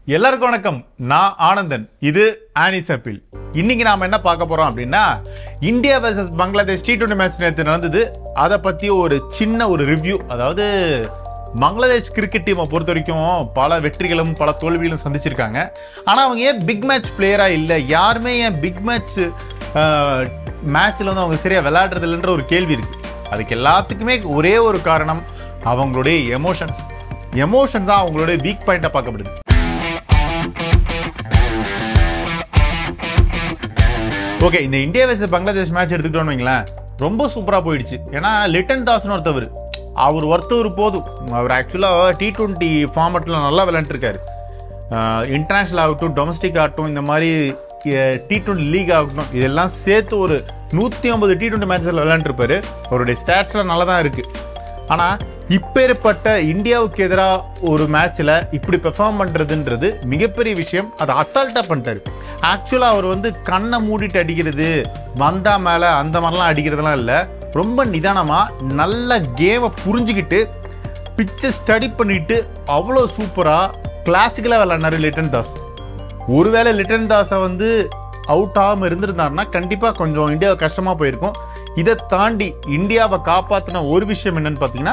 எல்லாருக்கும் வணக்கம். நான் ஆனந்தன். இது ஆனி சப்பில். இன்னைக்கு நாம என்ன பார்க்க போறோம் அப்படின்னா, India vs Bangladesh T20 match நேற்று நடந்தது. அதை பத்தி ஒரு சின்ன ரிவ்யூ. அதாவது பங்களாதேஷ் கிரிக்கெட் டீமை பொறுத்த வரைக்கும் பல வெற்றிகளும் பல தோல்விகளும் சந்திச்சிருக்காங்க. ஆனா அவங்க ஏன் பிக் மேட்ச் பிளேயரா இல்லை, யாருமே ஏன் பிக் மேட்ச் மேட்ச்ல வந்து அவங்க சரியா விளையாடுறது இல்லைன்ற ஒரு கேள்வி இருக்கு. அதுக்கு எல்லாத்துக்குமே ஒரே ஒரு காரணம், அவங்களுடைய எமோஷன் தான் அவங்களுடைய வீக் பாயிண்டா பார்க்கப்படுது. ஓகே, இந்த இந்தியா vs பங்களாதேஷ் மேட்ச் எடுத்துக்கிட்டோம்னு வைங்களேன், ரொம்ப சூப்பரா போயிடுச்சு. ஏன்னா 𝗩𝗏𝗏𝗏 ஒருத்தவர் போதும். அவர் ஆக்சுவலா T20 ஃபார்மட்ல நல்லா விளையாண்டுருக்காரு. இன்டர்நேஷனல் ஆகட்டும், டொமஸ்டிக் ஆகட்டும், இந்த மாதிரி T20 லீக் ஆகட்டும், இதெல்லாம் சேர்த்து ஒரு 150 T20 மேட்ச்ல விளையாண்டுருப்பாரு. அவருடைய ஸ்டாட்ஸ்லாம் நல்லா தான் இருக்கு. ஆனா இப்பேற்பட்ட இந்தியாவுக்கு எதிராக ஒரு மேட்ச்ல இப்படி பெர்ஃபார்ம் பண்றதுன்றது மிகப்பெரிய விஷயம். அதை அசால்ட்டா பண்ணிட்டாரு. ஆக்சுவலா அவர் வந்து கண்ணை மூடிட்டு அடிக்கிறது, வந்தா மேல அந்த மாதிரிலாம் அடிக்கிறதுலாம் இல்லை. ரொம்ப நிதானமா நல்ல கேமை புரிஞ்சுக்கிட்டு பிச்சை ஸ்டடி பண்ணிட்டு அவ்வளோ சூப்பரா கிளாசிக்கலா விளையாடினாரு லிட்டன்-தாஸ். ஒருவேளை லிட்டன்-தாஸை வந்து அவுட் ஆகாம இருந்திருந்தாருன்னா கண்டிப்பா கொஞ்சம் இந்தியாவை கஷ்டமா போயிருக்கும். இதை தாண்டி இந்தியாவை காப்பாற்றின ஒரு விஷயம் என்னன்னு பார்த்தீங்கன்னா,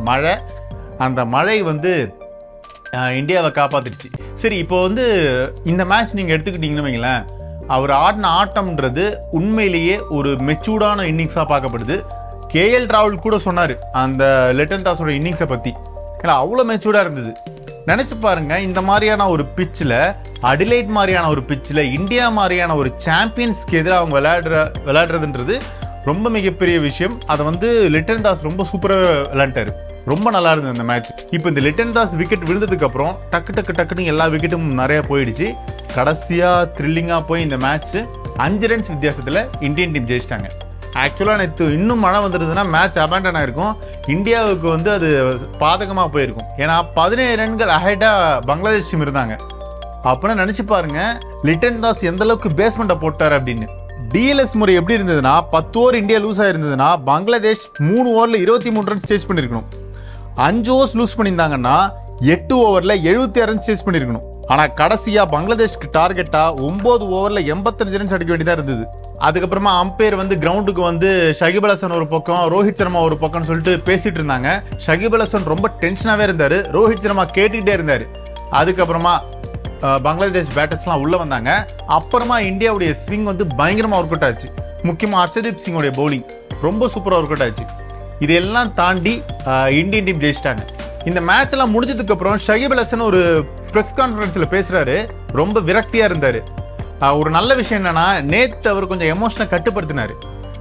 அந்த மழை வந்து இந்தியாவை காப்பாத்திடுச்சு. சரி, இப்போ வந்து இந்த மேட்ச் நீங்கள் எடுத்துக்கிட்டீங்கன்னு வைங்களேன், அவர் ஆடின ஆட்டம்ன்றது உண்மையிலேயே ஒரு மெச்சூர்டான இன்னிங்ஸாக பார்க்கப்படுது. KL ராகுல் கூட சொன்னார் அந்த லிட்டன்-தாஸோட இன்னிங்ஸை பற்றி. ஏன்னா அவ்வளோ மெச்சூர்டாக இருந்தது. நினச்சி பாருங்க, இந்த மாதிரியான ஒரு பிச்சில், அடிலைட் மாதிரியான ஒரு பிச்சில், இந்தியா மாதிரியான ஒரு சாம்பியன்ஸ்க்கு எதிராக அவங்க விளையாடுறதுன்றது ரொம்ப மிகப்பெரிய விஷயம். அதை வந்து லிட்டன்-தாஸ் ரொம்ப சூப்பராக விளையாண்டாரு. ரொம்ப நல்லா இருந்தது அந்த மேட்ச். இப்போ இந்த லிட்டன்-தாஸ் விக்கெட் விழுந்ததுக்கு அப்புறம் டக்குன்னு எல்லா விக்கெட்டும் நிறைய போயிடுச்சு. கடைசியா த்ரில்லிங்கா போய் இந்த மேட்ச் 5 ரன்ஸ் வித்தியாசத்தில் இந்தியன் டீம் ஜெயிச்சிட்டாங்க. ஆக்சுவலாக நேற்று இன்னும் மழை வந்துருதுன்னா மேட்ச் அபேண்டன் ஆயிருக்கும். இந்தியாவுக்கு வந்து அது பாதகமாக போயிருக்கும். ஏன்னா 17 ரன்கள் அஹெடா பங்களாதேஷ் டீம் இருந்தாங்க. அப்படின்னா நினைச்சு பாருங்க லிட்டன்-தாஸ் எந்த அளவுக்கு பேஸ்மெண்ட்டை போட்டார் அப்படின்னு. DLS முறை எப்படி இருந்ததுன்னா, 10 ஓவர் இந்தியா லூஸ் ஆயிருந்ததுன்னா பங்களாதேஷ் 3 ஓவரில் 23 ரன்ஸ் சேஸ் பண்ணியிருக்கணும். 5 ஓவர்ஸ் லூஸ் பண்ணியிருந்தாங்கன்னா 8 ஓவரில் 76 ரன்ஸ் சேஸ் பண்ணியிருக்கணும். ஆனால் கடைசியாக பங்களாதேஷ்க்கு டார்கெட்டாக 9 ஓவரில் 85 ரன்ஸ் அடிக்க வேண்டியதாக இருந்தது. அதுக்கப்புறமா அம்பையர் வந்து கிரவுண்டுக்கு வந்து 𝗪𝗵𝗲𝗏 ஒரு பக்கம், ரோஹித் சர்மா ஒரு பக்கம்னு சொல்லிட்டு பேசிட்டு இருந்தாங்க. 𝗪𝗵𝗲𝗏 ரொம்ப டென்ஷனாகவே இருந்தார். ரோஹித் சர்மா கேட்டுக்கிட்டே இருந்தார். அதுக்கப்புறமா பங்களாதேஷ் பேட்டர்ஸ்லாம் உள்ளே வந்தாங்க. அப்புறமா இந்தியாவுடைய ஸ்விங் வந்து பயங்கரமாக ஒர்க் அவுட் ஆச்சு. முக்கியமாக 𝗪𝗏𝗏𝗏𝗏 பவுலிங் ரொம்ப சூப்பராக ஒர்க் அவுட் ஆச்சு. இதெல்லாம் தாண்டி இந்தியன் டீம் ஜெயிச்சிட்டாங்க. இந்த மேட்ச் எல்லாம் முடிஞ்சதுக்கு அப்புறம் 𝗪𝗵𝗲𝗏 ஒரு ப்ரெஸ் கான்ஃபரன்ஸில் பேசுறாரு. ரொம்ப விரக்தியாக இருந்தார். ஒரு நல்ல விஷயம் என்னன்னா, நேற்று அவர் கொஞ்சம் எமோஷனை கட்டுப்படுத்தினார்.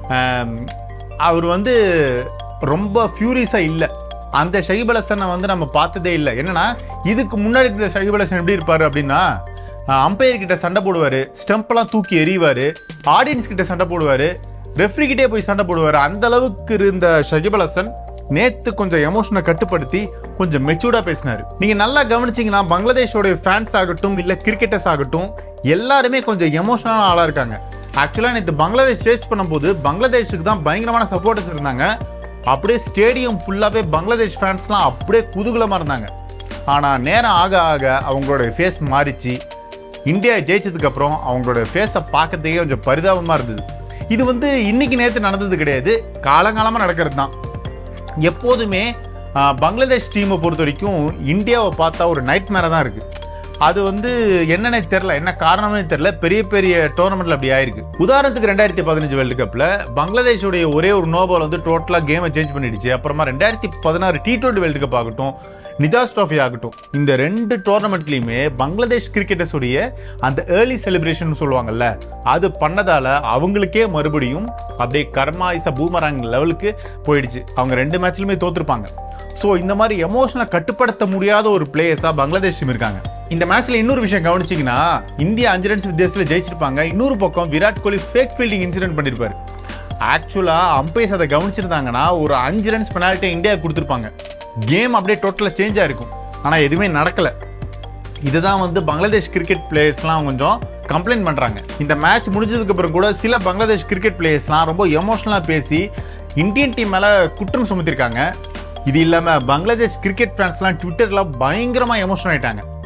அவர் வந்து ரொம்ப ஃபியூரியஸாக இல்லை. அந்த 𝗪𝗵𝗲𝗏 வந்து நம்ம பார்த்ததே இல்லை. என்னன்னா, இதுக்கு முன்னாடி இந்த 𝗪𝗵𝗲𝗏 எப்படி இருப்பாரு அப்படின்னா, அம்பையர் கிட்ட சண்டை போடுவார், ஸ்டம்பெல்லாம் தூக்கி எறிவார், ஆடியன்ஸ் கிட்ட சண்டை போடுவார், ரெஃப்ரி கிட்டே போய் சண்டை போடுவார். அந்த அளவுக்கு இருந்த 𝗪𝗵𝗲𝗏 நேற்று கொஞ்சம் எமோஷனை கட்டுப்படுத்தி கொஞ்சம் மெச்சூர்டாக பேசினார். நீங்கள் நல்லா கவனிச்சிங்கன்னா பங்களாதேஷோடைய ஃபேன்ஸ் ஆகட்டும், இல்லை கிரிக்கெட்டர்ஸ் ஆகட்டும், எல்லாருமே கொஞ்சம் எமோஷனலான ஆளாக இருக்காங்க. ஆக்சுவலாக நேற்று பங்களாதேஷ் சேஸ் பண்ணும்போது பங்களாதேஷுக்கு தான் பயங்கரமான சப்போர்ட்டர்ஸ் இருந்தாங்க. அப்படியே ஸ்டேடியம் ஃபுல்லாகவே பங்களாதேஷ் ஃபேன்ஸ்லாம் அப்படியே குதூகலமாக இருந்தாங்க. ஆனால் நேரம் ஆக ஆக அவங்களோட ஃபேஸ் மாறிச்சு. இந்தியா ஜெயிச்சதுக்கப்புறம் அவங்களோட ஃபேஸை பார்க்கறதுக்கே கொஞ்சம் பரிதாபமாக இருந்தது. இது வந்து இன்னைக்கு நேற்று நடந்தது கிடையாது, காலங்காலமாக நடக்கிறது தான். எப்போதுமே பங்களாதேஷ் டீமை பொறுத்த வரைக்கும் இந்தியாவை பார்த்தா ஒரு நைட் மேராக தான் இருக்குது. அது வந்து என்னன்னே தெரில, என்ன காரணம்னே தெரில. பெரிய பெரிய டோர்னமெண்ட்ல அப்படி ஆயிருக்கு. உதாரணத்துக்கு 2015 வேர்ல்டு கப்பில் பங்களாதேஷோடைய ஒரே ஒரு நோபால் வந்து டோட்டலாக கேமை சேஞ்ச் பண்ணிடுச்சு. அப்புறமா 2016 T20 வேர்ல்டு கப் ஆகட்டும், நிதாஸ் ட்ராஃபி ஆகட்டும், இந்த 2 டோர்னமெண்ட்லையுமே பங்களாதேஷ் கிரிக்கெட்டர்ஸுடைய அந்த ஏர்லி செலிப்ரேஷன் சொல்லுவாங்கல்ல, அது பண்ணதால அவங்களுக்கே மறுபடியும் அப்படியே 𝗪𝗏𝗏𝗏𝗏 லெவலுக்கு போயிடுச்சு. அவங்க 2 மேட்ச்லையுமே தோத்துருப்பாங்க. ஸோ இந்த மாதிரி எமோஷனலை கட்டுப்படுத்த முடியாத ஒரு பிளேயர்ஸாக பங்களாதேஷ் டீம் இருக்காங்க. இந்த மேட்ச்ல இன்னொரு விஷயம் கவனிச்சிங்கன்னா, இந்தியா 5 ரன்ஸ் வித்தியாசத்தில் ஜெயிச்சிருப்பாங்க. இன்னொரு பக்கம் Virat Kohli fake fielding incident பண்ணியிருப்பாரு. ஆக்சுவலாக அம்பையர்ஸ் அதை கவனிச்சிருந்தாங்கன்னா ஒரு 5 ரன்ஸ் பெனால்ட்டி இந்தியா கொடுத்துருப்பாங்க. கேம் அப்படியே டோட்டலாக சேஞ்ச் ஆயிருக்கும். ஆனால் எதுவுமே நடக்கலை. இதுதான் வந்து பங்களாதேஷ் கிரிக்கெட் பிளேயர்ஸ்லாம் கொஞ்சம் கம்ப்ளைண்ட் பண்ணுறாங்க. இந்த மேட்ச் முடிஞ்சதுக்கு அப்புறம் கூட சில பங்களாதேஷ் கிரிக்கெட் பிளேயர்ஸ்லாம் ரொம்ப எமோஷனலாக பேசி இந்தியன் டீம் மேலே குற்றம் சுமத்திருக்காங்க. இது இல்லாமல் பங்களாதேஷ் கிரிக்கெட் ஃபேன்ஸ்லாம் ட்விட்டரில் பயங்கரமாக எமோஷனல் ஆகிட்டாங்க.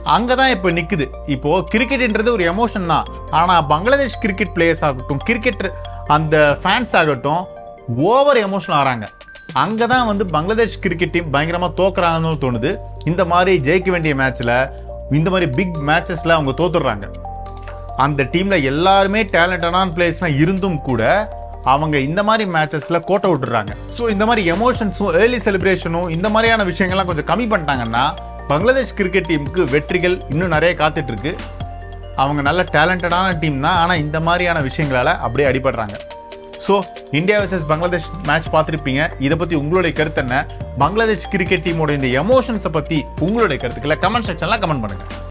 அங்கே தான் இப்போ நிற்குது. இப்போது கிரிக்கெட்ன்றது ஒரு எமோஷன் தான். ஆனால் பங்களாதேஷ் கிரிக்கெட் பிளேயர்ஸ் ஆகட்டும், கிரிக்கெட் அந்த ஃபேன்ஸ் ஆகட்டும் ஓவர் எமோஷனல் ஆகிறாங்க. அங்கே தான் வந்து பங்களாதேஷ் கிரிக்கெட் டீம் பயங்கரமாக தோக்குறாங்கன்னு தோணுது. இந்த மாதிரி ஜெயிக்க வேண்டிய மேட்ச்சில், இந்த மாதிரி பிக் மேட்சஸில் அவங்க தோத்துடுறாங்க. அந்த டீமில் எல்லாருமே டேலண்டடான பிளேயர்ஸ்லாம் இருந்தும் கூட அவங்க இந்த மாதிரி மேட்சஸில் கோட்டை விட்டுறாங்க. ஸோ இந்த மாதிரி எமோஷன்ஸும் ஏர்லி செலிப்ரேஷனும் இந்த மாதிரியான விஷயங்கள்லாம் கொஞ்சம் கம்மி பண்ணிட்டாங்கன்னா பங்களாதேஷ் கிரிக்கெட் டீமுக்கு வெற்றிகள் இன்னும் நிறைய காத்துட்டு இருக்கு. அவங்க நல்ல டேலண்டடான டீம் தான், ஆனால் இந்த மாதிரியான விஷயங்களால் அப்படியே அடிபடுறாங்க. So India versus Bangladesh match பார்த்துருப்பீங்க. இதை பற்றி உங்களுடைய கருத்து என்ன? பங்களாதேஷ் கிரிக்கெட் டீமோட இந்த எமோஷன்ஸை பற்றி உங்களுடைய கருத்துக்களை கமெண்ட் செக்ஷனில் கமெண்ட் பண்ணுங்கள்.